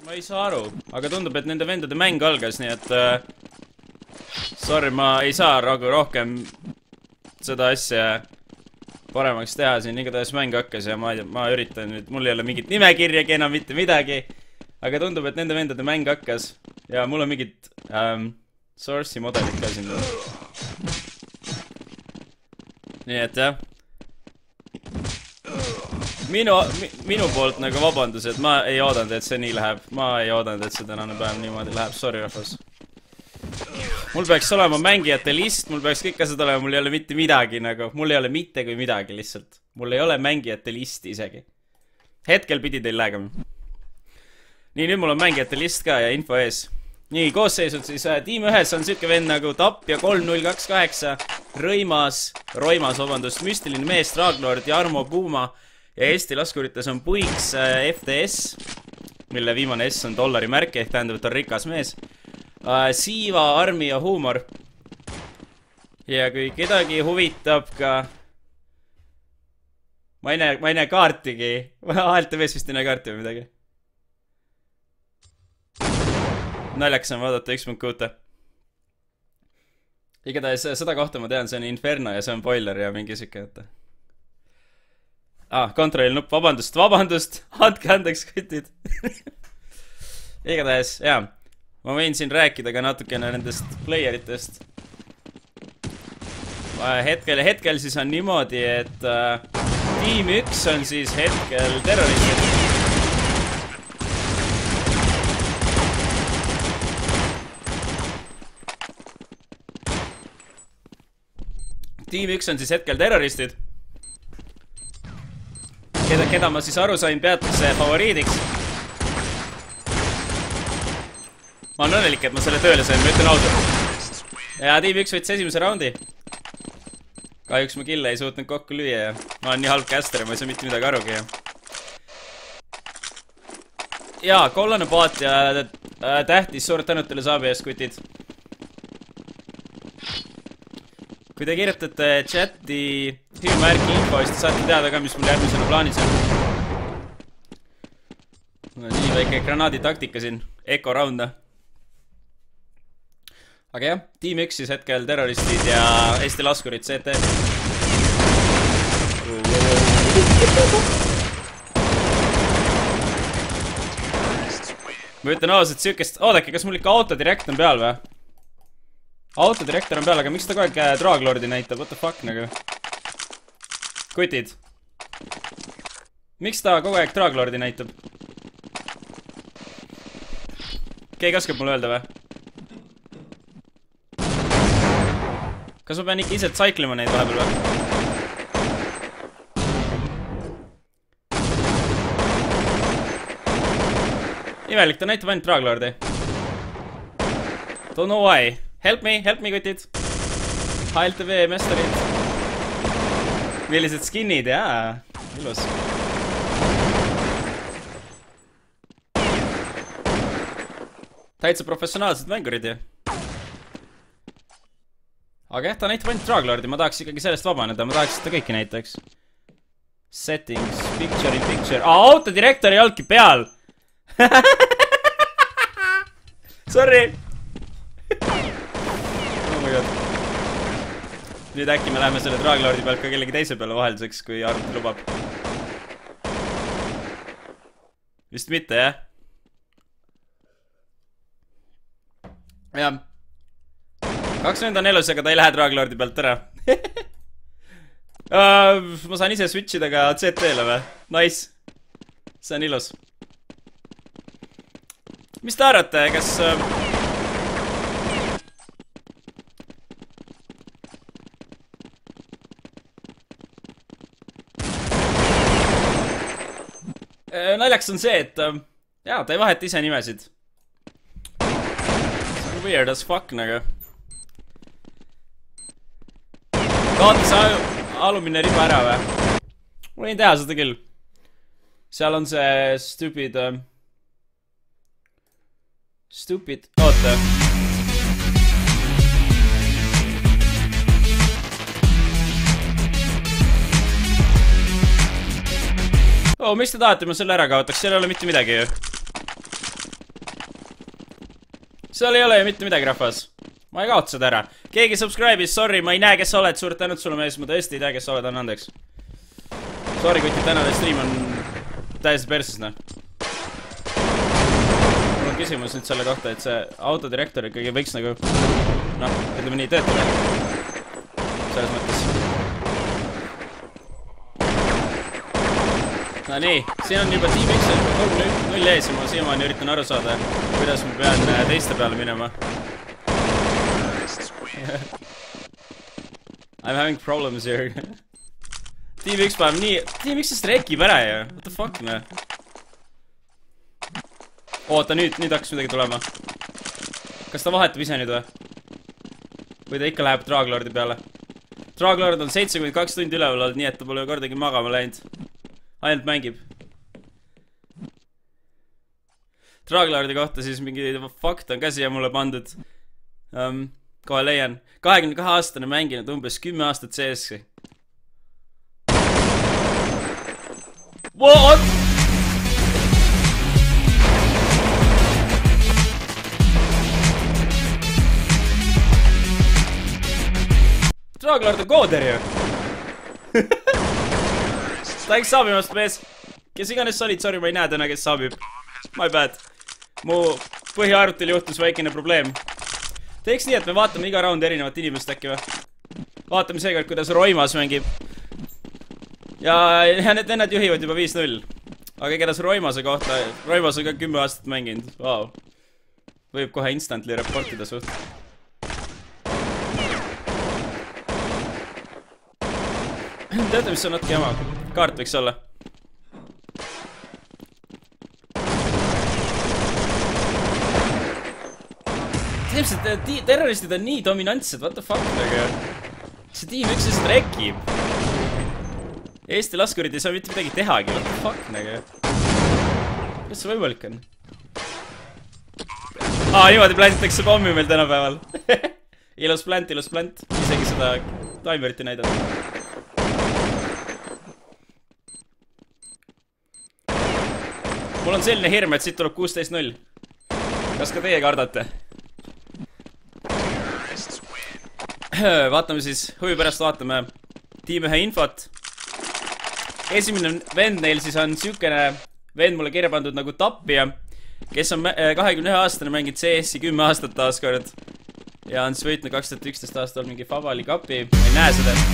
Ma ei saa aru, aga tundub, et nende vendade mäng algas, nii et sorry, ma ei saa rohkem seda asja paremaks teha siin, igatahes mäng hakkas ja ma üritan nüüd, mul ei ole mingit nimekirjagi enam mitte midagi, aga tundub, et nende vendade mäng hakkas ja mul on mingid source'i modelid ka siin. Nii et jah, minu poolt nagu vabandused, ma ei oodanud, et see nii läheb, ma ei oodanud, et see tänane päev niimoodi läheb, sorry rahvas. Mul peaks olema mängijate list, mul peaks kõik asjad olema, mul ei ole mitte midagi nagu, mul ei ole mitte kui midagi lihtsalt. Mul ei ole mängijate listi isegi. Hetkel pidi teil lägema. Nii, nüüd mul on mängijate list ka ja info ees. Nii, koosseisud siis, tiim 1 on süüke vend nagu Tapja 3028, Roimas, müstiline mees, Draaglord, Jarmo Puuma ja Eesti laskurites on Puiks FTS, mille viimane S on dollari märk, ehk tähendab, et on rikas mees. Siiva, Armi ja Huumor. Ja kui kedagi huvitab ka ma ei näe kaartigi. ALTV-s vist ei näe kaarti või midagi. Naljakas on vaadata X.6. Igatahes seda kohta ma tean, see on Inferno ja see on Boiler ja mingi siuke ette. Kontrolli nupp, vabandust, andke andeks kütid. Igatahes, jaa. Ma võin siin rääkida ka natukene nendest playeritest. Hetkel siis on niimoodi, et tiim 1 on siis hetkel terroristid. Tiim 1 on siis hetkel terroristid. Keda ma siis aru sain peatakse favoriidiks. Ma olen õnnelik, et ma selle tööle sain, ma ütlen ausalt. Ja tiim 1 võttis esimese raundi. Kahjuks ma kille ei suutnud kokku lüüa ja ma olen nii halb caster ja ma ei saa mitte midagi arugi. Jaa, kollane paat ja tähtis, suured tänud teile saabi ees, kutid. Kui te kirjutate chati hüüumärki info, siis te saate teada ka, mis mul järgmisena plaanis on. Nii väike granaadi taktika siin, Eko raunda. Aga jah, tiim 1 siis hetkel terroristid ja Eesti laskurid CT. Ma ütlen ausalt süükest, oodake, kas mul ikka autodirekt on peal või? Autodirektor on peal, aga miks ta kogu aeg Draaglordi näitab? What the fuck nagu? Kutid. Miks ta kogu aeg Draaglordi näitab? Keegi oskab mulle öelda või? Kas ma pean ikka ise tsaiklima neid vahepeal või? Imelik, ta näitab ainult Draaglordi. Don't know why. Help me, kutid. HLTV mestarid. Millised skinid, jaa. Ilus. Täitsa professionaalsed mängurid ju. Aga jah, ta näitab ainult Draaglordi, ma tahaks ikkagi sellest vabaneda, ma tahaks seda kõiki näitaks. Settings, picture in picture. Autodirektor ei olnudki peal! Sorry! Oh my god. Nüüd äkki me läheme selle Draaglordi pealt ka kellegi teise peale vahelduseks, kui arvuti lubab. Vist mitte, jah? Jah. 2 vend on elus, aga ta ei lähe Draaglordi pealt ära. Ma saan ise switchida ka CT-le või? Nice. See on ilus. Mis te arvate, kas... Naljaks on see, et... Jaa, ta ei vaheta ise nimesid. See on weird as fuck nagu. Kaotas alumine riba ära või? Ma võin teha seda küll. Seal on see stupid... Oota. Miks te tahate ma selle ära kaotaks? Seal ei ole mitte midagi ju. seal ei ole ju mitte midagi, rahvas. Ma ei kaota seda ära. Keegi subscribe'is, sorry, ma ei näe, kes sa oled. Suurt tänud sulle mees, ma tõesti ei tea, kes sa oled, anna andeks. Sorry, kuid tänane stream on täiesti perses, noh. Mul on küsimus nüüd selle kohta, et see autodirektor ikkagi võiks nagu, noh, ütleme nii, töötada. Selles mõttes. No nii, siin on juba Team X 3-0 ees ja ma siiamaani üritan aru saada, kuidas ma pean teiste peale minema. I'm having problems here. Team X paneb nii... Team X-ist rekib ära ju. What the fuck, ne? Oota, nüüd hakkas midagi tulema. Kas ta vahetab ise nüüd või? Või ta ikka läheb Draglordi peale? Draglord on 72 tundi üleval olnud, nii et ta pole kordagi magama läinud. Ainult mängib. Draglordi kohta siis mingi fakt on ka siia mulle pandud. Kohe leian. 22 aastane mänginud umbes 10 aastat CS-i. What? Draglord on kooder ju. Thanks saabimast, mees. Kes iganes sa olid, sorry, ma ei näe täna, kes saabib. My bad. Mu põhiarvutil juhtus väikene probleem. Teeks nii, et me vaatame iga round erinevat inimest äkki või? Vaatame seekord, kuidas Roimas mängib. Ja need vennad juhivad juba 5-0. Aga keda see Roimase kohta? Roimas on ka 10 aastat mänginud. Wow. Võib kohe instantly reportida suht. Teate, mis on natuke jama? Kaart võiks olla. Ilmselt terroristid on nii dominantsed, what the fuck, aga see Team X just rekib. Eesti laskurid ei saa mitte midagi tehagi, what the fuck, aga kuidas see võimalik on? Niimoodi plantitakse pommi meil tänapäeval. Ilus plant. Isegi seda timerit ei näidata. Mul on selline hirm, et siit tuleb 16-0. Kas ka teie kardate? Vaatame siis, huvi pärast vaatame Team 1 infot. Esimene vend neil siis on siukene vend mulle kirja pandud nagu Tappija, kes on 21 aastane mänginud CS-i 10 aastat taaskord. Ja on siis võitnud 2011 aastal mingi Favali kapi. Ma ei näe seda.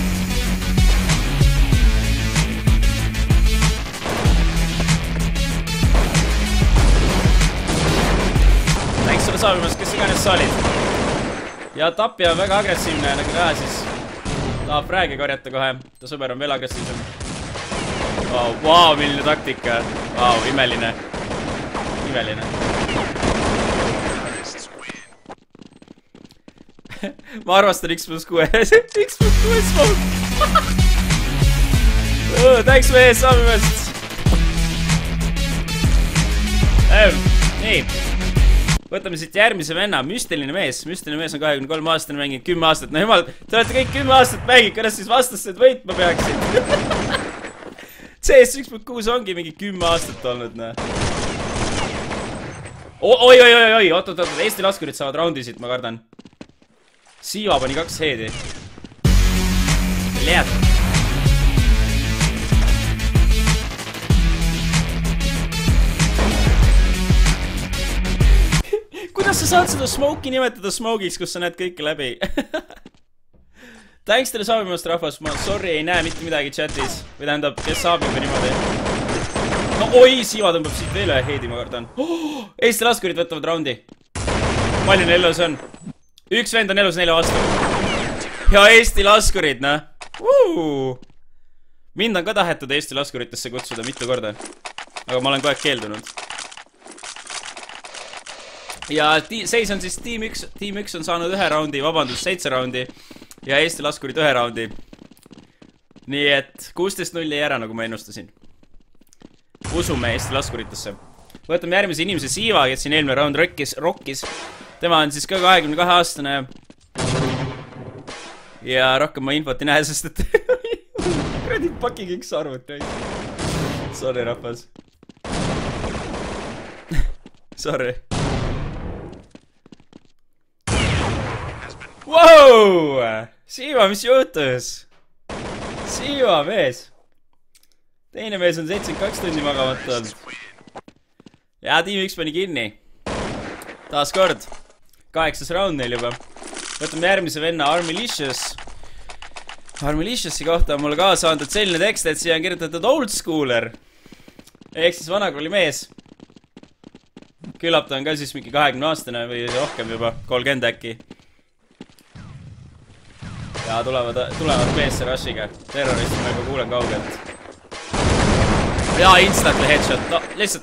Thanks sulle saabimast, kes iganes sa olid. Ja Tapja on väga agressiivne, nagu näha siis tahab fräägi korjata kohe. Ta sõber on veel agressiivsem. Vau, milline taktika. Vau, imeline. Imeline. Ma arvastan X+6. X+6 smoke. Thanks mees, saabimast. Nii. Võtame siit järgmise venna, müstiline mees. Müstiline mees on 23 aastane mänginud 10 aastat. No jumal, te olete kõik 10 aastat mängid, kuidas siis vastased võitma peaksid? CS 1.6 ongi mingi 10 aastat olnud, näe. Oi, oot, Eesti laskurid saavad roundisid, ma kardan. Siiva pani 2 heedi. Lead. Kuidas sa saad seda smoke'i nimetada smoke'iks, kus sa näed kõike läbi? Thanks teile saabimast, rahvas. Ma sorry, ei näe mitte midagi chatis. Või tähendab, kes saabib või niimoodi. No oi, Siiva tõmbab siit veel ühe heidi, ma kardan. Eesti laskurid võtavad roundi. Palju neil elus on? Üks vend on elus 4 aastat. Ja Eesti laskurid, noh. Mind on ka tahetud Eesti laskuritesse kutsuda mitu korda. Aga ma olen kogu aeg keeldunud. Ja seis on siis Team X on saanud 1 raundi, vabandust, 7 raundi. Ja Eesti laskurid 1 raundi. Nii et 16-0 jäi ära, nagu ma ennustasin. Usume Eesti laskuritesse. Võtame järgmise inimese Siiva, kes siin eelmine round rockis. Tema on siis ka 22 aastane. Ja rohkem ma infot ei näe, sest et kuradi fucking X arvut. Sorry, rahvas. Sorry. Wow! Siiva, mis juhtus? Siiva, mees. Teine mees on 72 tundi magamata olnud. Ja tiim 1 pani kinni. Taas kord. 8. round neil juba. Võtame järgmise venna Armilicious. Armilicious'i kohta on mulle kaasa andnud selline tekst, et siia on kirjutatud old schooler. Ehk siis vanakooli mees. Küllap ta on ka siis mingi 20-aastane või rohkem juba. 30 äkki. Ja tulevad BS Rushiga. Terroristi ma juba kuulen kaugelt. Ja instantly headshot. No, lihtsalt.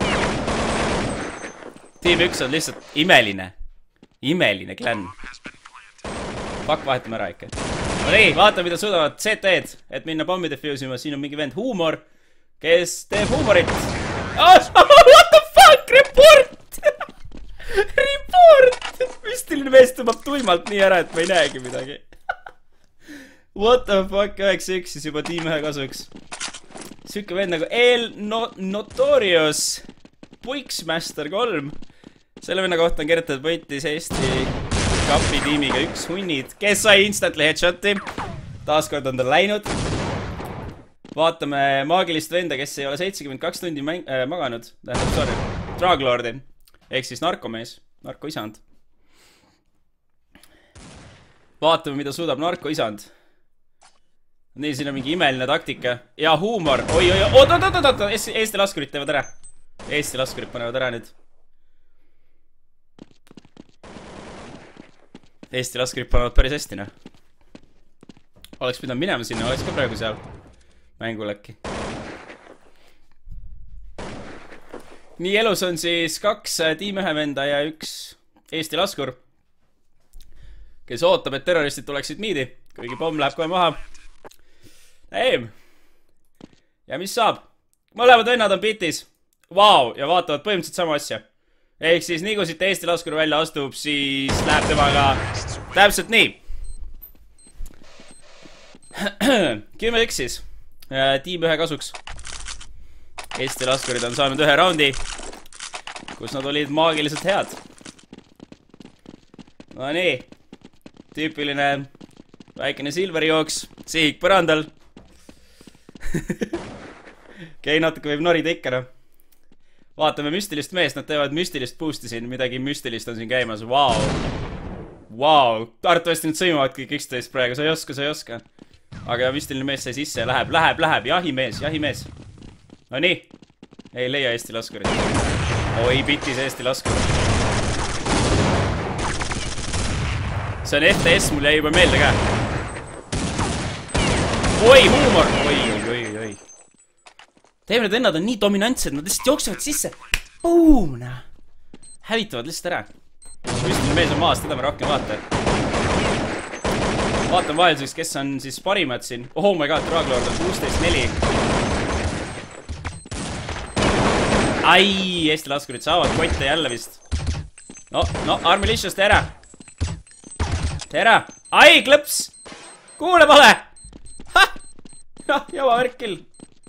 Team 1 on lihtsalt imeline. Imeline klann. Fuck, vahetame ära ikka. No nii, vaata mida suudavad CT-d, et minna pommi defusima. Siin on mingi vend Huumor, kes teeb huumorit. What the fuck? Report! Report! Müstiline mees tõmbab tuimalt nii ära, et ma ei näegi midagi. What the fuck? 9-1 siis juba tiim 1 kasuks. Süüke vend nagu Notorious Puiksmaster 3. Selle venna kohta on kirjutatud võitis Eesti kapi tiimiga 1 hunnid, kes sai instantly headshoti. Taaskord on ta läinud. Vaatame maagilist venda, kes ei ole 72 tundi maganud. Tähendab, sorry, Draglordi. Ehk siis narkomees, narkoisand. Vaatame, mida suudab narkoisand. Nii, siin on mingi imeline taktika. Ja huumor. Oi. Oot. Eesti laskurid teevad ära. Eesti laskurid panevad ära nüüd. Eesti laskurid panevad päris hästi, noh. Oleks pidanud minema sinna, oleks ka praegu seal mängul äkki. Nii, elus on siis 2 tiim 1 venda ja 1 Eesti laskur, kes ootab, et terroristid tuleksid miidi, kuigi pomm läheb kohe maha. Eim. Ja mis saab? Mõlemad vennad on bitis. Vau, ja vaatavad põhimõtteliselt sama asja. Ehk siis nii kui siit Eesti laskur välja astub, siis läheb temaga täpselt nii. 10-1 siis. Tiim 1 kasuks. Eesti laskurid on saanud 1 raundi, kus nad olid maagiliselt head. No nii. Tüüpiline väikene silveri jooks. Sihik põrandal. Okei, natuke võib norida ikka, noh. Vaatame müstilist meest, nad teevad müstilist boost'i siin, midagi müstilist on siin käimas, vau. Vau, arvatavasti nüüd sõimavad kõik üksteist praegu, sa ei oska. Aga müstiline mees sai sisse ja läheb, jahimees. No nii, ei leia Eesti laskurit. Oi, bitis Eesti laskurit. See on FTS, mul jäi juba meelde ka. Oi, huumor, oi. Teeme need vennad on nii dominantsed, nad lihtsalt jooksevad sisse. Boom, nah. Hävitavad lihtsalt ära. Müstiline mees on maas, teda me rohkem vaata. Vaatan vahelduseks, kes on siis parimad siin. Oh my god, Draglord on 16-4. Ai, Eesti laskurid saavad kotte jälle vist. No, Armilicious, tere. Tere. Ai, klõps. Kuule pole. Ha! Java värkil.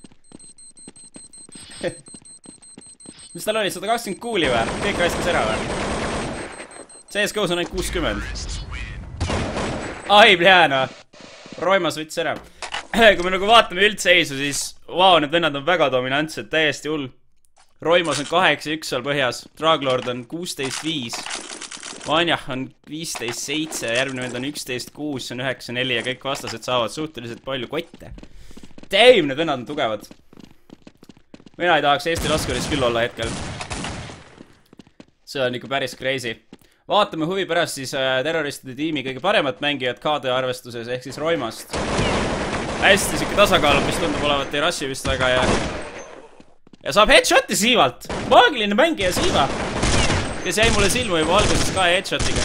Mis tal oli? 120 kuuli või? Kõik raiskas ära või? CSGO-s on ainult 60. Ai, pljääna. Roimas võttis ära. Kui me nagu vaatame üldseisu, siis vau, need vennad on väga dominantsed, täiesti hull. Roimas on 8-1 seal põhjas. Draglord on 16-5. Vanjah on 15-7. Järgmine vend on 11-6, on 9-4 ja kõik vastased saavad suhteliselt palju kotte. Damn, need vennad on tugevad. Mina ei tahaks Eesti laskuris küll olla hetkel. See on ikka päris crazy. Vaatame huvi pärast siis terroristide tiimi kõige paremat mängijat KD arvestuses, ehk siis Roimast. Hästi siuke tasakaal, mis tundub olevat ei rassi vist väga ja saab headshoti Siivalt. Maagiline mängija Siiva, kes jäi mulle silmu juba alguses ka headshotiga.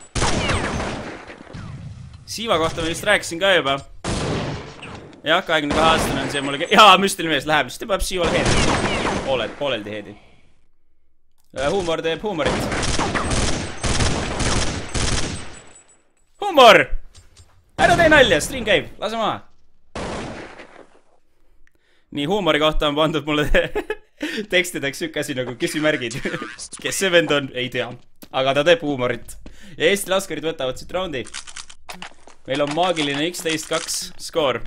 Siiva kohta ma vist rääkisin ka juba. Jah, 22 aastane on see mulle... Jaa, müstiline mees läheb, siis ta peab Siivale heedi. Pooleldi heedi. Huumor teeb huumorit. Huumor! Ära tee nalja, stream käib, lase maha. Nii, huumori kohta on pandud mulle tekstideks sükk asi nagu küsimärgid. Kes see vend on? Ei tea. Aga ta teeb huumorit. Ja Eesti laskurid võtavad siit raundi. meil on maagiline 11-2 skoor.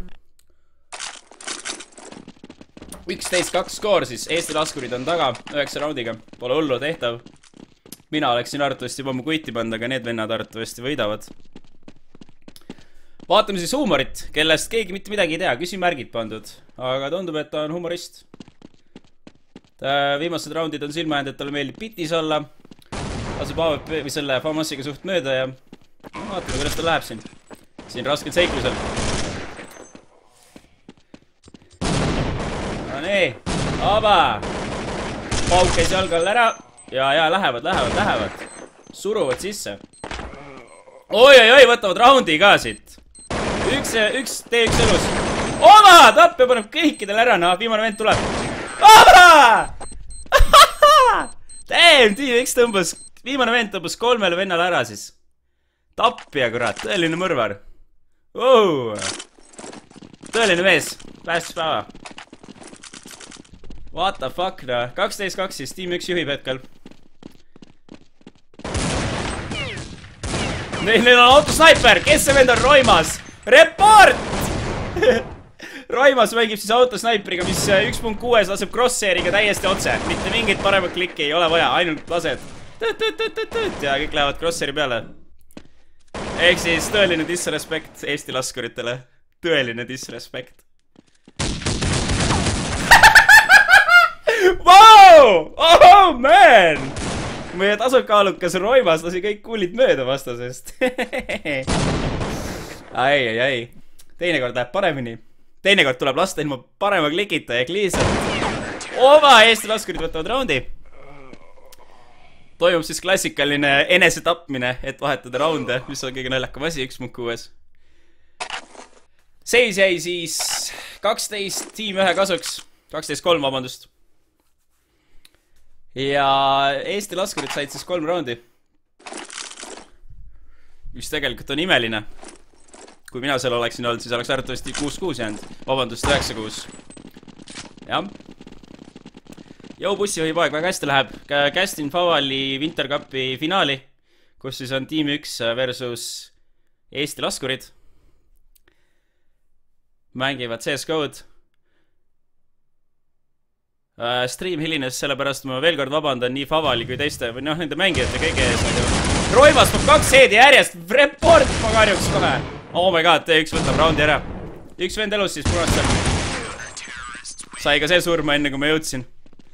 11-2 skoor siis, Eesti laskurid on taga 9 raundiga, pole hullu tehtav. Mina oleksin arvatavasti juba mu kuiti pannud, aga need vennad arvatavasti võidavad. Vaatame siis huumorit, kellest keegi mitte midagi ei tea, küsimärgid pandud. Aga tundub, et ta on humorist. Viimased raundid on silma jäänud, et talle meeldib bitis olla. Laseb AVP või selle Famasiga suht mööda ja vaatame, kuidas ta läheb siin. Siin raskel seiklusel. No nii, aba! Pauk käis jalga all ära. Ja, lähevad. Suruvad sisse. Oi, võtavad raundi ka siit. Üks T1 elus. Oma! Tappe paneb kõikidel ära, no viimane vend tuleb. Aba! Damn, T1 tõmbas, viimane vend tõmbas 3 vennale ära siis. Tappija, kurat, tõeline mõrvar. Tõeline mees, päästis päeva. What the fuck, no. 12-2 siis, tiim 1 juhib hetkel. Neil on autosniper, kes see vend on? Roimas. Report! Roimas mängib siis autosniperiga, mis 1.6 laseb crosshairiga täiesti otse. Mitte mingit paremat klikki ei ole vaja, ainult lased. Ja kõik lähevad crosshairi peale. Ehk siis tõeline disrespect Eesti laskuritele. Tõeline disrespect. Wow! Oh man! Meie tasakaalukas Roimas lasi kõik kuulid mööda vastasest. Ai. Teinekord läheb paremini. Teinekord tuleb lasta ilma parema klikita ehk lihtsalt oma Eesti laskurid võtavad raundi. Toimub siis klassikaline enesetapmine, et vahetada raunde, mis on kõige naljakam asi 1.6. Seis jäi siis 12 tiim 1 kasuks. 12-3, vabandust. Ja Eesti laskurid said siis 3 raundi. Mis tegelikult on imeline. Kui mina seal oleksin olnud, siis oleks arvatavasti 6-6 jäänud. Vabandust, 9-6. Jah. Jou bussi juhib aeg, väga hästi läheb. Kästin Favali Winter Cupi finaali, kus siis on tiim 1 versus Eesti laskurid. Mängivad CSGO-d. Stream hilines, sellepärast ma veel kord vabandan nii Favali kui teiste või noh, nende mängijate kõige ees. Roimas peab 2 headi järjest. Report ma karjuks kohe. Oh my god, T1 võtab raundi ära. Üks vend elus siis punastel. Sai ka see surma enne, kui ma jõudsin.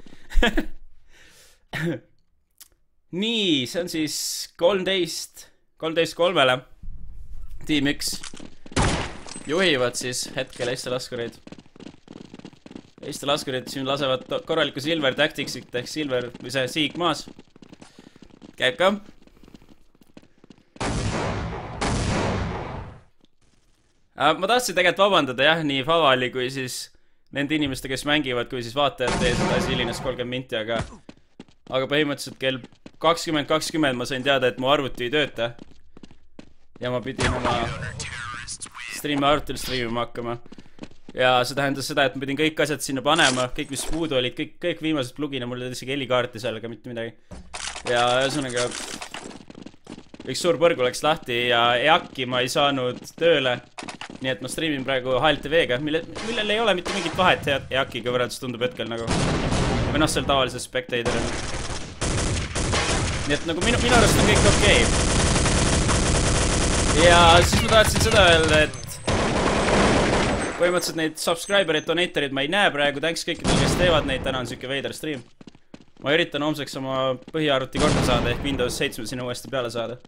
Nii, see on siis 13-3-le. Tiim 1 juhivad siis hetkel Eesti laskureid. Eesti laskurid siin lasevad korraliku Silver Tacticsit ehk Silver või see Siig maas. Käib ka. Ma tahtsin tegelikult vabandada jah, nii Favali kui siis nende inimeste, kes mängivad, kui siis vaatajate ees, et asi hilines 30 minti, aga põhimõtteliselt kell 20.20 ma sain teada, et mu arvuti ei tööta. Ja ma pidin oma arvutil streamima hakkama. Ja see tähendas seda, et ma pidin kõik asjad sinna panema, kõik mis puudu olid, kõik viimased plugina, mul oli isegi helikaarti seal, aga mitte midagi. Ja ühesõnaga üks suur põrgu läks lahti ja EAC-i ma ei saanud tööle. Nii et ma streamin praegu HLTV-ga, millel ei ole mitte mingit vahet EAC-iga võrreldes tundub hetkel nagu. Või noh, seal tavalise spectator'ina. Nii et nagu minu arust on kõik okei. Ja siis ma tahtsin seda öelda, et põhimõtteliselt neid subscriberid, donatorid ma ei näe praegu, thanks kõikidel, kes teevad neid, täna on siuke veider stream. Ma üritan homseks oma põhiarvuti korda saada ehk Windows 7 sinna uuesti peale saada.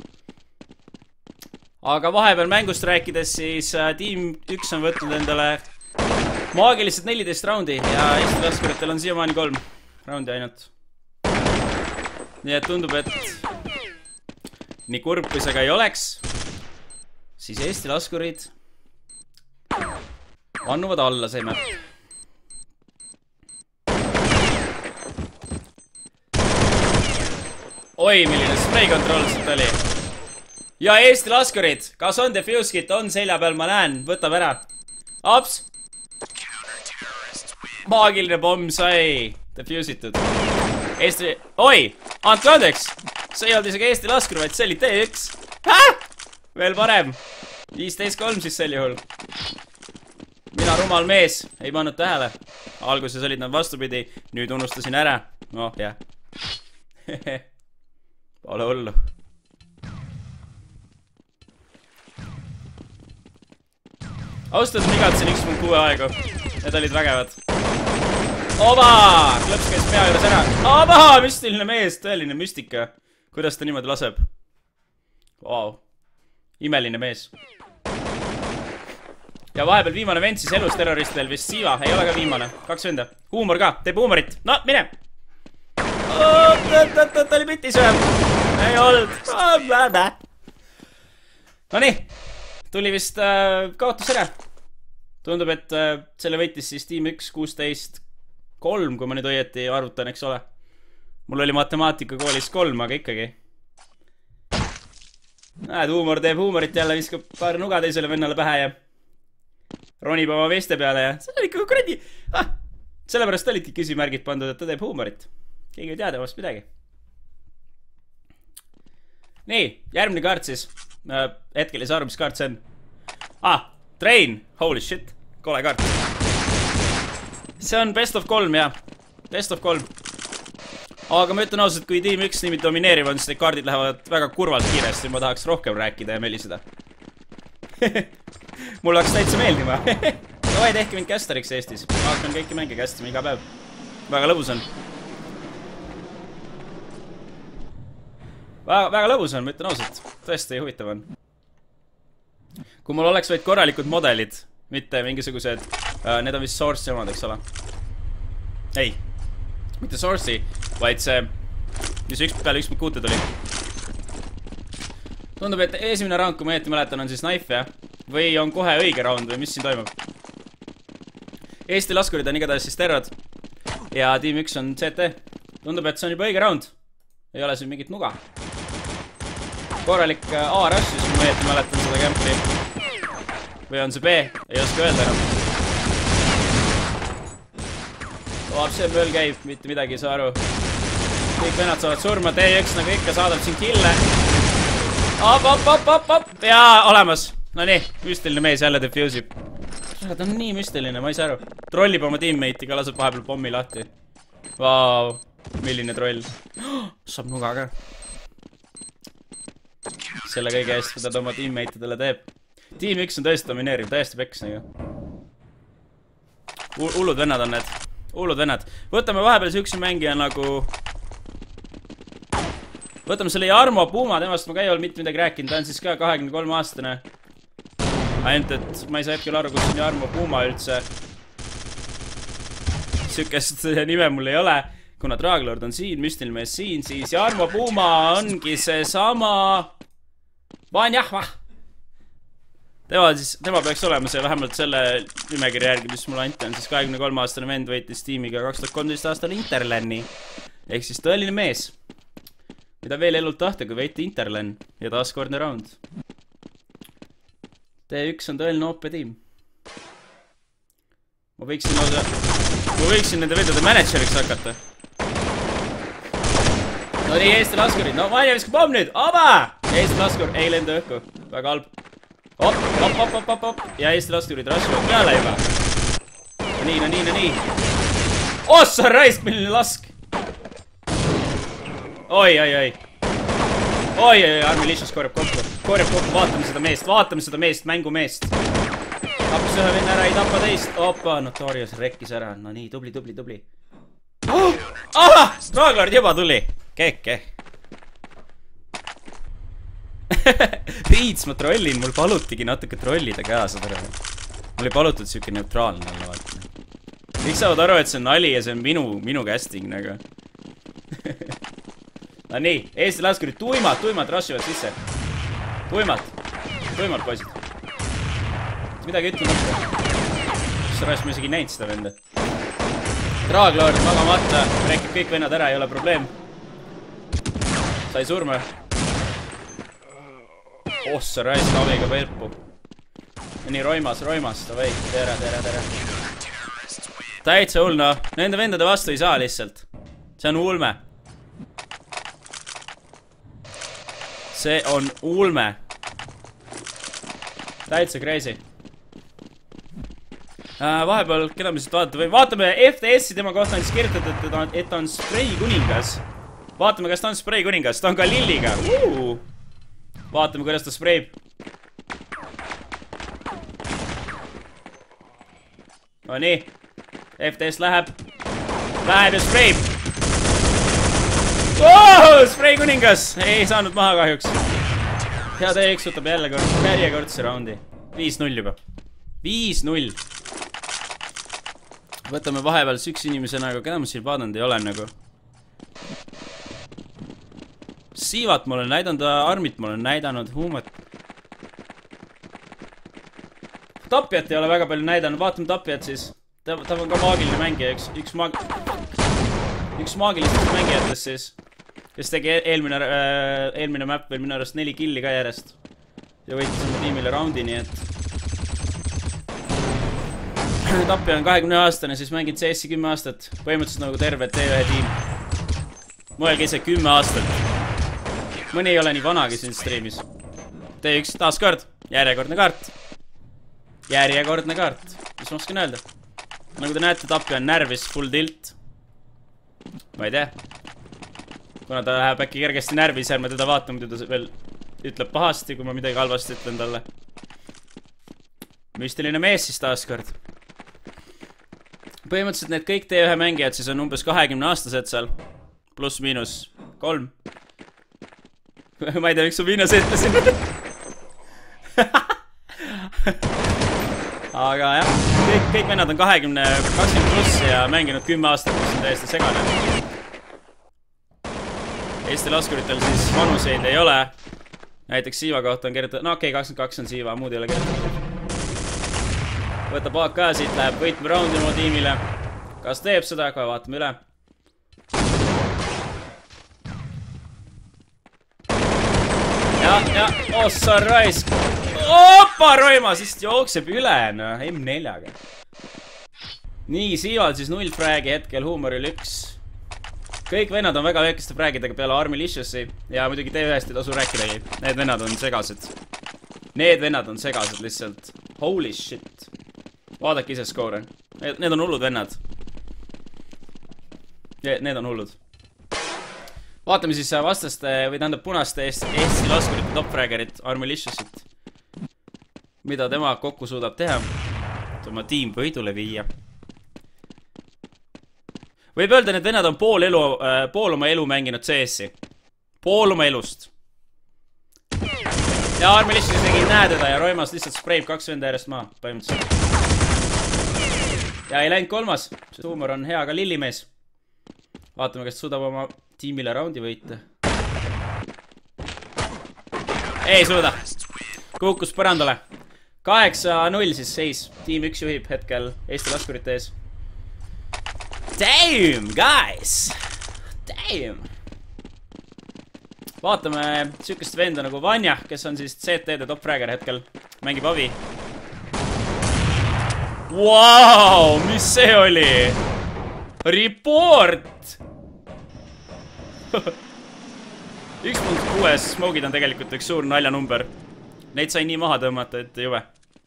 Aga vahepeal mängust rääkides, siis tiim 1 on võtnud endale maagilised 14 raundi ja Eesti laskuritel on siiamaani 3 raundi ainult. Nii et tundub, et nii kurb kui see ka ei oleks, siis Eesti laskurid annuvad alla see map. Oi, milline spray control siit oli. Ja Eesti laskurid, kas on defuse kit? On selja peal, ma näen, võtab ära. Aps. Maagiline pomm sai defuse itud. Eesti, oi, andke andeks. See ei olnud isegi Eesti laskur, vaid see oli T1. Veel parem. 15-3 siis sel juhul. Mina rumal mees, ei pannud tähele. Alguses olid nad vastupidi, nüüd unustasin ära. Noh, jah. Pole hullu. Austas ma igatsen 1.6 aegu. Need olid vägevad. Oba! Klõps käis pea juures ära. Oba! Müstiline mees, tõeline müstika. Kuidas ta niimoodi laseb? Vau. Imeline mees. Ja vahepeal viimane vend siis elus terroristidel vist Siva. Ei ole ka viimane. 2 venda. Huumor ka. Teeb huumorit. No, mine! Ta oli pitis ühem. Ei olnud. No nii. Tuli vist kaotus ära. Tundub, et selle võitis siis tiim 1 16-3, kui ma nüüd õieti arvutan, eks ole. Mul oli matemaatika koolis 3, aga ikkagi. Näed, huumor teeb huumorit jälle, viskab paar nuga teisele vennale pähe ja ronib oma veste peale ja see on ikka kuradi. Sellepärast olidki küsimärgid pandud, et ta teeb huumorit. Keegi ei tea temast midagi. Nii, järgmine kaart siis. Hetkel ei saa aru, mis kaart see on. Train. Holy shit. Kole kaart. See on best of 3, jah. Best of 3. Aga ma ütlen ausalt, kui tiim 1 nimi domineerivad, siis need kaardid lähevad väga kurvalt kiiresti. Ma tahaks rohkem rääkida ja meliseda. Mul hakkas täitsa meeldima. Davai, tehke mind kästeriks Eestis. Ma hakkan kõiki mänge kästima iga päev. Väga lõbus on. Väga lõbus on, ma ütlen ausalt. Tõesti huvitav on. Kui mul oleks vaid korralikud modelid, mitte mingisugused, need on vist Source'i omad, eks ole. Ei, mitte Source'i, vaid see, mis peale 1.6 tuli. Tundub, et esimene round, kui ma õieti mäletan, on siis knife, jah? Või on kohe õige round või mis siin toimub? Eesti laskurid on igatahes siis terrod. Ja tiim 1 on CT. Tundub, et see on juba õige round. Ei ole siin mingit nuga. Korralik A-rush, siis ma õieti mäletan seda kämpi. Või on see B? Ei oska öelda enam. See mööl käib, mitte midagi ei saa aru. Kõik vennad saavad surma, T1 nagu ikka saadab siin kille. Op. Jaa, olemas. No nii, müstiline mees jälle defusib. Ta on nii müstiline, ma ei saa aru. Trollib oma teammate'iga, laseb vahepeal pommi lahti. Vau, milline troll. Saab nuga ka. Selle kõige eest, mida ta oma teammate'idele teeb. Tiim 1 on tõesti domineeriv, täiesti peks nagu. Hullud vennad on need. Hullud vennad. Võtame vahepeal sihukese mängija nagu... Võtame selle Jarmo Puma, temast ma ka ei ole mitte midagi rääkinud. Ta on siis ka 23-aastane. Ainult, et ma ei saa hetkel aru, kus on Jarmo Puma üldse. Sihukest nime mul ei ole. Kuna Draaglord on siin, müstiline mees siin, siis Jarmo Puma ongi see sama... Vanjahva! Tema peaks olema see vähemalt selle nimekirja järgi, mis mulle anti on siis 23-aastane vend võitis tiimiga 2013 aastal Interlanni. Ehk siis tõeline mees. Mida veel elult tahta, kui võiti Interlann ja taaskordne round. T1 on tõeline OP tiim. Ma võiksin nende vendade manager'iks hakata. No nii, Eesti laskurid. No Vanja viskab pomm nüüd. Oba! Eesti laskur ei lenda õhku. Väga halb. Op. Ja Eesti laskurid raskuvad peale juba. No nii. Ossa raisk, milline lask. Oi, Armi lihtsalt korjab kokku, vaatame seda meest, mängumeest. Tappis ühe venna ära, ei tappa teist. Opa, Notorious rekkis ära. No nii, tubli. Ahah, Draaglord juba tuli. Keke. Riits, ma trollin, mul palutigi natuke trollida ka, saad aru. Mul ei palutud siuke neutraalne olla, vaata. Kõik saavad aru, et see on nali ja see on minu casting, nagu. No nii, Eesti laskurid tuimalt rashivad sisse. Tuimalt, poisid. Midagi ütlemata. Mis rass ma isegi näinud seda venda. Draaglord, magamata, rekib kõik vennad ära, ei ole probleem. Sai surma. Ossa raisk aviga pelpu. Nii roimas, davai, tere. Täitsa hull, noh. Nende vendade vastu ei saa lihtsalt. See on ulme. See on ulme. Täitsa crazy. Vahepeal, keda me siit vaadata võime. Vaatame FTS-i tema kohta on siis kirjutatud, et ta on sprei kuningas. Vaatame, kas ta on sprei kuningas. Ta on ka lilliga. Vaatame, kuidas ta spreib. No nii. FTS läheb ja spreib. Sprei kuningas. Ei saanud maha kahjuks. Hea tee eksutab jälle järjekordse raundi. 5-0 juba. 5-0. Võtame vahepeal üks inimesena, aga keda ma siin vaadanud ei ole nagu. Siivat ma olen näidanud, Armit ma olen näidanud, Huumat. Tapjat ei ole väga palju näidanud, vaatame Tapjat siis. Ta on ka maagiline mängija, üks maagilistest mängijatest siis. Kes tegi eelmine map veel minu arust 4 killi ka järjest. Ja võitis oma tiimile raundi, nii et Tapja on 20-aastane, siis mängid CS-i 10 aastat. Põhimõtteliselt nagu terve T1 tiim. Mõelge ise 10 aastat. Mõni ei ole nii vanagi siin streamis. T1 taas kord. Järjekordne kaart. Järjekordne kaart. Mis ma oskan öelda? Nagu te näete, Tapja on närvis, full tilt. Ma ei tea. Kuna ta läheb äkki kergesti närvis, ärme teda vaatame, mida ta veel ütleb pahasti, kui ma midagi halvasti ütlen talle. Müstiline mees siis taas kord. Põhimõtteliselt need kõik T1 mängijad siis on umbes 20-aastased seal. Pluss miinus 3. Ma ei tea, miks ma miinus ütlesin. Aga jah, kõik vennad on 20 pluss ja mänginud 10 aastat, mis on täiesti segane. Eesti laskuritel siis vanuseid ei ole. Näiteks Siiva kohta on kirjutatud, no okei, 22 on Siiva, muud ei ole kirjutatud. Võtab AK siit, läheb võitme raundi oma tiimile. Kas teeb seda, kohe vaatame üle. Ja, ossa raisk. Opa, Roima, siis jookseb üle, no, M4-ga. Nii, Siival siis 0 fragi hetkel, Huumoril 1. Kõik vennad on väga väikeste fragidega peale Armilicious'i ja muidugi T1-st ei tasu rääkidagi. Need vennad on segased. Need vennad on segased lihtsalt. Holy shit. Vaadake ise skoore. Need on hullud vennad. Need on hullud. Vaatame siis vastaste või tähendab punaste Eesti laskurite top-fraggerit Armilicious'it. Mida tema kokku suudab teha. Oma tiim võidule viia. Võib öelda, need vennad on pool oma elu mänginud CS-i. Pool oma elust. Ja Armilicious'is tegi näe teda ja Roimas lihtsalt spreib 2 venda järjest maha. Põhimõtteliselt. Ja ei läinud 3. See Huumor on hea ka lillimees. Vaatame, kas suudab oma tiimile raundi võita. Ei suuda. Kukkus põrandale. 8-0 siis seis. Tiim 1 juhib hetkel Eesti laskurite ees. Damn, guys! Damn! Vaatame sükest venda nagu Vanja, kes on siis CT-de top-fragger hetkel. Mängib avi. Wow, mis see oli? Report! 1.6 smogid on tegelikult üks suur naljanumber. Neid sai nii maha tõmmata, et jube.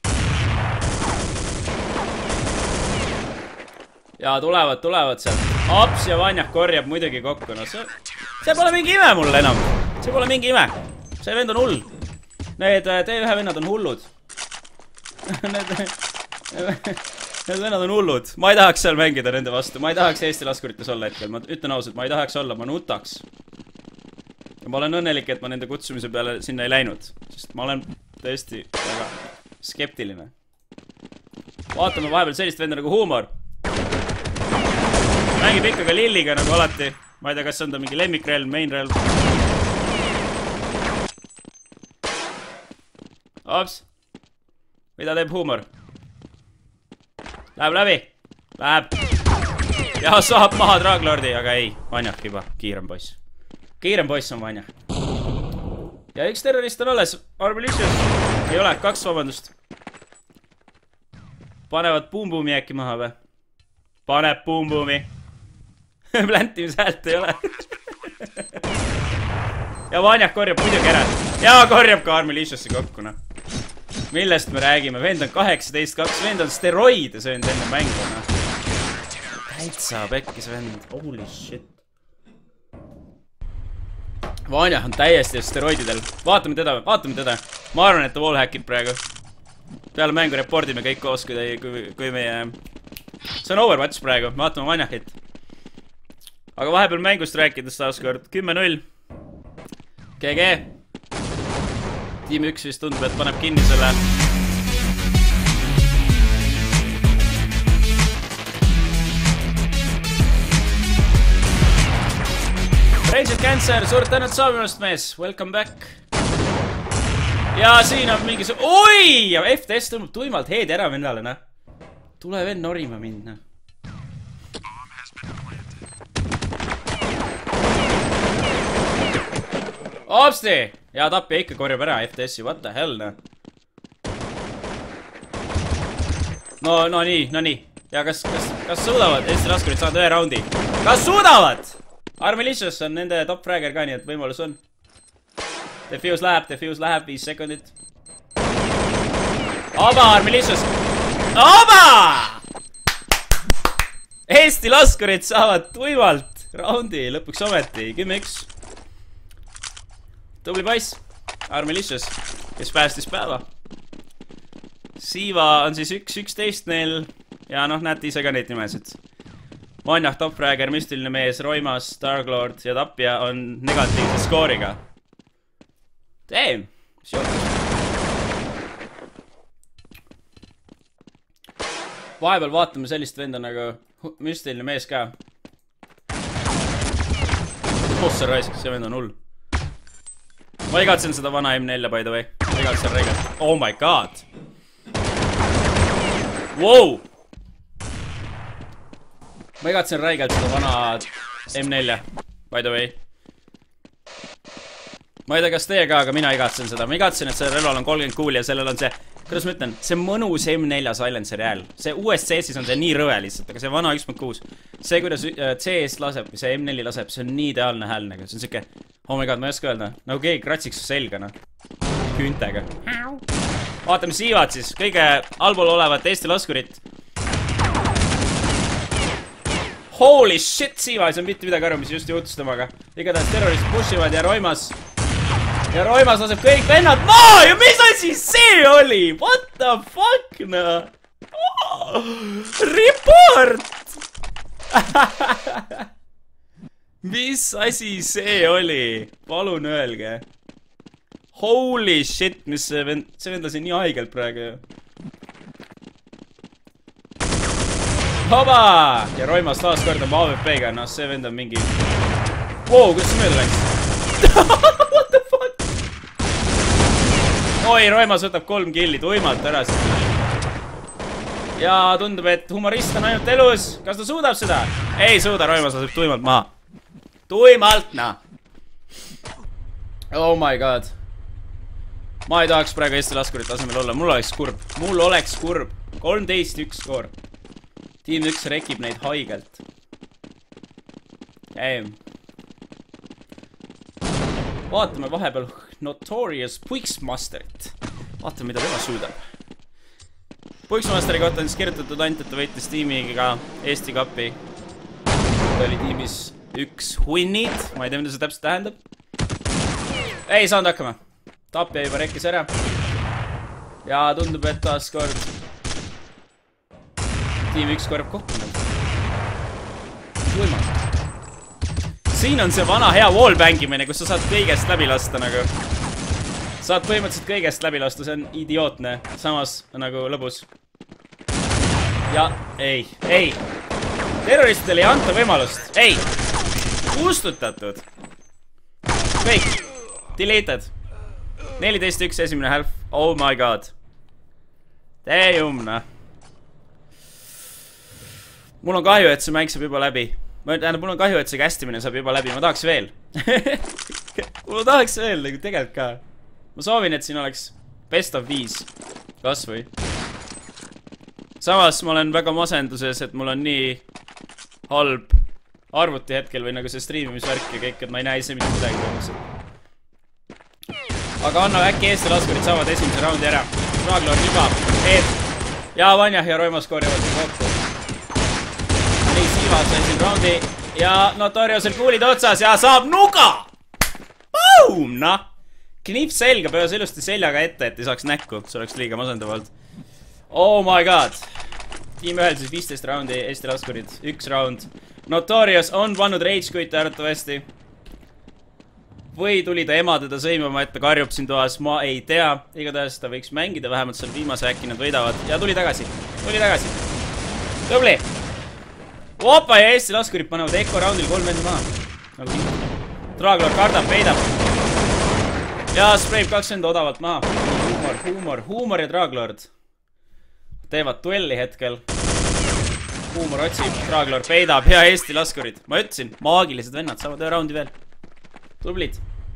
Ja tulevad sealt. Aps ja Vanjak korjab muidugi kokku. No see pole mingi ime mulle enam. See pole mingi ime. See vend on hull. Need T1 vennad on hullud. Need vennad on hullud. Ma ei tahaks seal mängida nende vastu. Ma ei tahaks Eesti laskurites olla hetkel. Ma ütlen ausalt, ma ei tahaks olla, ma nutaks. Ja ma olen õnnelik, et ma nende kutsumise peale sinna ei läinud. Sest ma olen tõesti väga skeptiline. Vaatame vahepeal sellist venda nagu Huumor. Mängib ikka ka lilliga nagu alati. Ma ei tea, kas on ta mingi lemmikrelv, mainrelv. Ops. Mida teeb Huumor? Läheb läbi. Läheb. Ja saab maha Draaglordi, aga ei. Vanjak juba. Kiirem poiss. Kiirem poiss on Vanjak. Ja üks terrorist on alles. Armilicious'is. Ei ole. 2 vabandust. Panevad Boom-Boomi äkki maha või? Paneb Boom-Boomi. Pläntimise häält ei ole. Ja Vanjak korjab muidugi ära. Ja korjab ka Armilicious'i kokku, noh. Millest me räägime? Vend on 18-2, vend on steroide söönud enne mänguna. Täitsa pekkis vend. Holy shit. Vanja on täiesti steroididel. Vaatame teda. Ma arvan, et ta wallhackib praegu. Peale mängu reportime kõik koos, kui meie... See on Overwatch praegu. Vaatame Vanjahit. Aga vahepeal mängust rääkides taaskord 10-0. GG. Tiim 1 vist tundub, et paneb kinni selle. Ranger Cancer, suurt tänud saabimast, mees. Welcome back. Ja siin on mingisugune... Oi! Ja FTS tõmbab tuimalt heedi ära vennale, noh. Tule vend norima mind, noh. Opsti! Ja tapja ikka korjab ära FTS-i, what the hell, noh. No nii. Ja kas suudavad Eesti laskurid saada ühe raundi? Kas suudavad? Armelicious on nende top fragger ka, nii et võimalus on. Defuse läheb, 5 sekundit. Oba, Armelicious! Oba! Eesti laskurid saavad tuimalt raundi lõpuks ometi, 10-1. Tubli poiss, Armelicious, kes päästis päeva. Siiva on siis 1-11 neil ja noh, näete ise ka neid nimesid. Vanjah, Topfragger, Müstiline mees, Roimas, Darklord ja Tapja on negatiivse skooriga. Damn, mis juhtus? Vahepeal vaatame sellist venda nagu Müstiline mees ka. Ossa raisk, see vend on hull. Ma igatsen seda vana M4 by the way. Ma igatsen räigelt. Oh my god. Wow. Ma igatsen räigelt seda vana M4 by the way. Ma ei tea, kas teie ka, aga mina igatsen seda. Ma igatsen, et sellel relval on 30 kuuli ja sellel on see, kuidas ma ütlen, see mõnus M4 silencer jääl. See uues CS-is on see nii rõve lihtsalt, aga see vana 1.6. See, kuidas CS laseb, see M4 laseb, see on nii ideaalne hääl nagu. See on siuke, oh my god, ma ei oska öelda. Nagu keegi kratsiks su selga, noh. Küüntega. Vaatame siivad siis. Kõige allpool olevat Eesti laskurit. Holy shit, siiva ei saa mitte midagi aru, mis just juhtus temaga. Igatahes terroristid pushivad ja Roimas. Ja Roimas laseb kõik vennad maa ja mis asi see oli? What the fuck, no? Oh, report! Mis asi see oli? Palun öelge. Holy shit, mis see vend lasi nii haigelt praegu. Hoba! Ja Roimas taas kord on AWP-ga, noh see vend on mingi... Wow, kuidas see mööda läks? What the fuck? Oi, Roimas võtab 3 killi tuimalt ära. Ja tundub, et humorist on ainult elus. Kas ta suudab seda? Ei suuda, Roimas laseb tuimalt maha. Tuimalt, nah. Oh my god. Ma ei tahaks praegu Eesti laskurit asemel olla. Mul oleks kurb. 13-1 skoor. Tiim 1 rekib neid haigelt. Vaatame vahepeal Notorious Puiksmasterit. Vaatame, mida tema suudab. Puiksmasteri kohta on siis kirjutatud ainult, et ta võitis tiimiga Eesti kapi. Ta oli tiimis 1 Hunnid. Ma ei tea, mida see täpselt tähendab. Ei saanud hakkama. Tapja juba rekkis ära. Ja tundub, et taas kord tiim 1 korjab kokku. Tuimalt. Siin on see vana hea wallbangimine, kus sa saad kõigest läbi lasta nagu. Saad põhimõtteliselt kõigest läbi lasta, see on idiootne. Samas nagu lõbus. Ja ei. Terroristidel ei anta võimalust. Ei. Kustutatud. Kõik. Deleted. 14-1 esimene half. Oh my god. Damn. Mul on kahju, et see mäng saab juba läbi. Mul on kahju, et see kästimine saab juba läbi. Ma tahaks veel. Ma tahaks veel, nagu tegelikult ka. Ma soovin, et siin oleks best of 5. Kas või? Samas ma olen väga masenduses, et mul on nii halb arvuti hetkel või nagu see streamimisvärk ja kõik, et ma ei näe ise mitte midagi. Aga anna äkki Eesti laskurid saavad esimese raundi ära. Draglord juba. Ja Vanja ja Roimas korjavad kokku. Nii, Siva sai siin roundi. Ja Notoriosel kuulid otsas ja saab nuga! Boom! Noh. Knips selga, peas ilusti seljaga ette, et ei saaks näkku. See oleks liiga masendavalt. Oh my god. Tiim 1 siis 15 roundi, Eesti laskurid 1 round. Notorious on pannud rage quit'i arvatavasti. Või tuli ta ema teda sõimama, et ta karjub siin toas, ma ei tea. Igatahes ta võiks mängida, vähemalt seal viimase äkki nad võidavad. Ja tuli tagasi. Tubli! Opa ja Eesti laskurid panevad Eko roundil 3 venda maha. Draglord kardab, peidab. Ja spreib 2 venda odavalt maha. Huumor ja Draglord teevad duelli hetkel. Huumor otsib, Draglord peidab ja Eesti laskurid. Ma ütlesin, maagilised vennad saavad 1 roundi veel. Tublid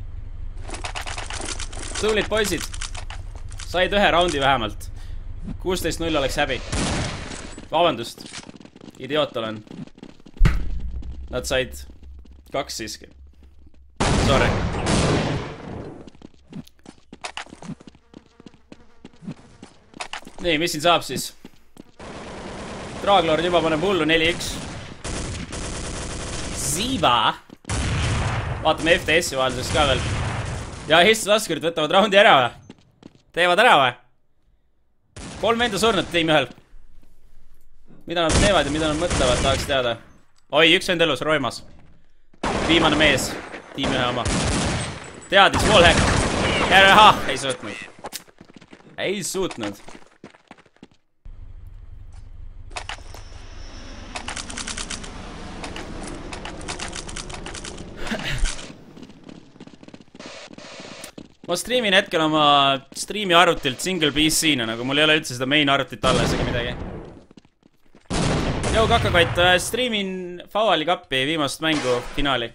poisid. Said 1 roundi vähemalt. 16-0 oleks häbi. Vabandust. Idioot olen. Nad said 2 siiski. Sorry. Nii, mis siin saab siis? Draglord juba paneb hullu 4x. Ziva. Vaatame FTS-i vaheldusest ka veel. Ja Eesti laskurid võtavad roundi ära või? Teevad ära või? 3 venda surnud tiim 1. Mida nad teevad ja mida nad mõtlevad, tahaks teada. Oi, 1 vend elus, Roimas. Viimane mees. Tiim 1 oma. Teadis, wallhack. RH, ei suutnud. Ei suutnud. Ma streamin hetkel oma streami arvutilt single PC-na, nagu mul ei ole üldse seda main arvutit alles ega midagi. Jou, kakakott, streamin Fauali kappi viimast mängu finaali.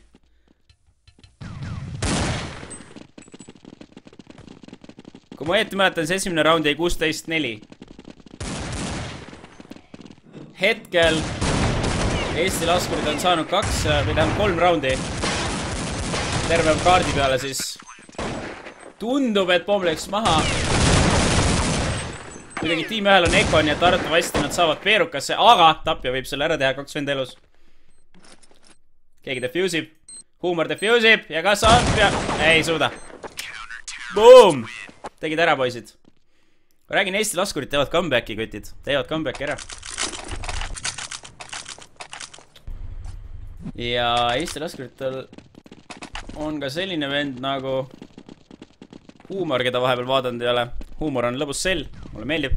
Kui ma õieti mäletan, see esimene round jäi 16-4. Hetkel Eesti laskurid on saanud 2 või tähendab 3 roundi. Terve kaardi peale siis. Tundub, et pomm läks maha. Kuidagi tiim 1 on Eko, nii et arvatavasti nad saavad peerukasse, aga Tapja võib selle ära teha, 2 vend elus. Keegi defusib. Huumor defusib ja kas Tapja? Ei suuda. Boom! Tegid ära, poisid. Räägin, Eesti laskurid teevad comebacki, kutid. Teevad comebacki ära. Ja Eesti laskuritel on ka selline vend nagu Huumor, keda vahepeal vaadanud ei ole. Huumor on lõbus sell, mulle meeldib.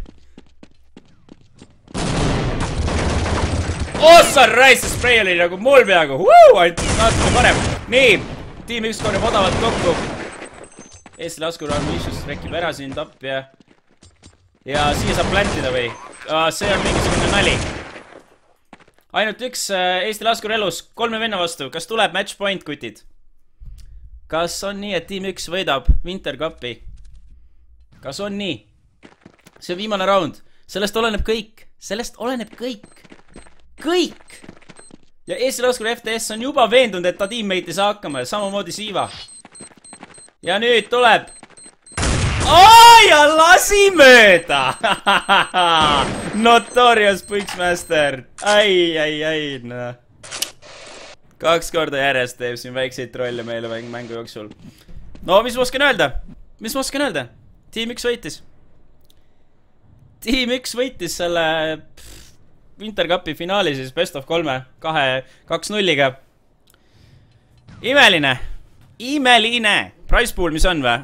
Ossa raise, see spray oli nagu mul peaaegu. Ainult natuke parem. Nii, tiim 1 korjab odavalt kokku. Eesti laskur on Vicious, rekib ära siin Tapja. Ja siia saab plantida või? See on mingisugune nali. Ainult 1 Eesti laskur elus, 3 venna vastu. Kas tuleb match point, kutid? Kas on nii, et tiim 1 võidab Winter Cupi? Kas on nii? See on viimane round. Sellest oleneb kõik. Sellest oleneb kõik. Kõik! Ja Eesti laskur FTS on juba veendunud, et ta tiimmate ei saa hakkama. Samamoodi Siva. Ja nüüd tuleb. Ja lasi mööda! Notorious Puiksmaster. Ai, noh. 2 korda järjest teeb siin väikseid trolle meile mängu jooksul. No, mis ma oskan öelda? Tiim 1 võitis. Tiim 1 võitis selle Winter Cupi finaali siis best of 3 2-0-ga. Imeline. Price pool, mis on või?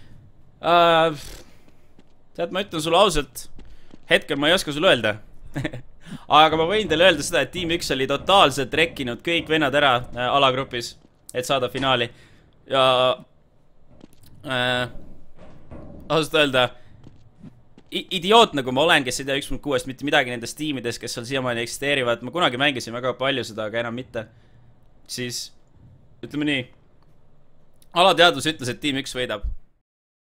Tead, ma ütlen sulle ausalt. Hetkel ma ei oska sulle öelda. Aga ma võin teile öelda seda, et tiim 1 oli totaalselt rekkinud kõik vennad ära alagrupis, et saada finaali. Ja ausalt öelda, idioot nagu ma olen, kes ei tea 1.6 mitte midagi nendest tiimides, kes seal siiamaani eksisteerivad. Ma kunagi mängisin väga palju seda, aga enam mitte. Siis, ütleme nii, alateadvus ütles, et tiim 1 võidab.